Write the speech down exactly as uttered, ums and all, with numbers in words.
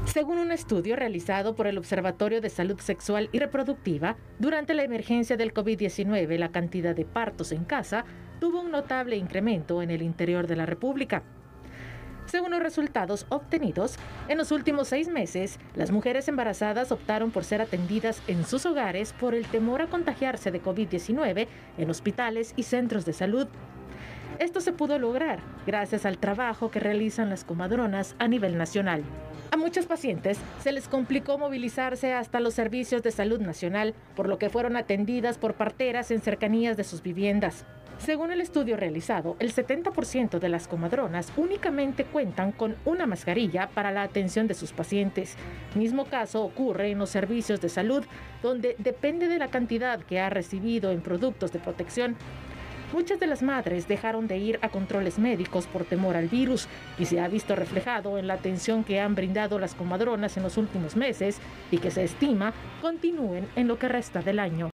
Según un estudio realizado por el Observatorio de Salud Sexual y Reproductiva, durante la emergencia del COVID diecinueve, la cantidad de partos en casa tuvo un notable incremento en el interior de la República. Según los resultados obtenidos, en los últimos seis meses, las mujeres embarazadas optaron por ser atendidas en sus hogares por el temor a contagiarse de COVID diecinueve en hospitales y centros de salud. Esto se pudo lograr gracias al trabajo que realizan las comadronas a nivel nacional. A muchos pacientes se les complicó movilizarse hasta los servicios de salud nacional, por lo que fueron atendidas por parteras en cercanías de sus viviendas. Según el estudio realizado, el setenta por ciento de las comadronas únicamente cuentan con una mascarilla para la atención de sus pacientes. Mismo caso ocurre en los servicios de salud, donde depende de la cantidad que ha recibido en productos de protección. Muchas de las madres dejaron de ir a controles médicos por temor al virus y se ha visto reflejado en la atención que han brindado las comadronas en los últimos meses y que se estima continúen en lo que resta del año.